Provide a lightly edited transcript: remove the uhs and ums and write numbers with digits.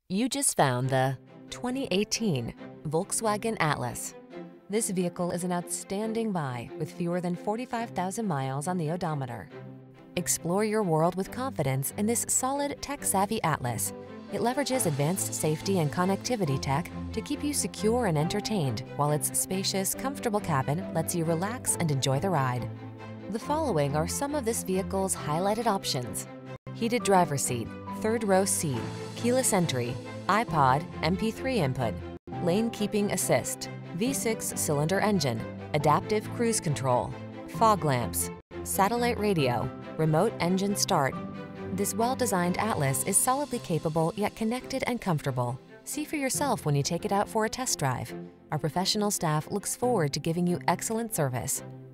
You just found the 2018 Volkswagen Atlas. This vehicle is an outstanding buy with fewer than 45,000 miles on the odometer. Explore your world with confidence in this solid, tech-savvy Atlas. It leverages advanced safety and connectivity tech to keep you secure and entertained, while its spacious, comfortable cabin lets you relax and enjoy the ride. The following are some of this vehicle's highlighted options: heated driver's seat, third row seat, keyless entry, iPod, MP3 input, lane keeping assist, V6 cylinder engine, adaptive cruise control, fog lamps, satellite radio, remote engine start. This well-designed Atlas is solidly capable yet connected and comfortable. See for yourself when you take it out for a test drive. Our professional staff looks forward to giving you excellent service.